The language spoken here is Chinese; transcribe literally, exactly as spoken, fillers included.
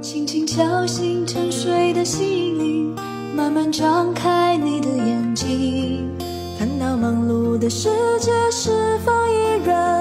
轻轻敲醒沉睡的心灵，慢慢张开你的眼睛，烦恼忙碌的世界是否依然